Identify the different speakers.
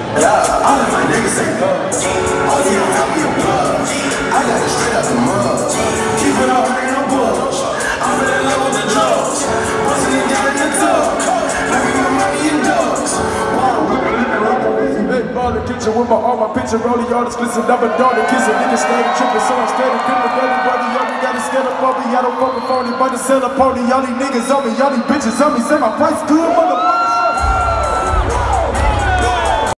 Speaker 1: Yeah, all of my niggas say thugs. OG don't tell me a plug. I got it straight out the mud. Keep it all in no bugs. I'm in love with the drugs. Bustin' it down in the tub. Having my money in dogs.
Speaker 2: Big ball in the kitchen with all my picture rolling, all explicit, I'm a dog and kissing, niggas steady tripping, so I'm steady gripping, dirty brother, y'all gotta scared up on me, I don't fucking phony, but to sell a pony, y'all these niggas on me, y'all these bitches on me, say my price good, motherfucker.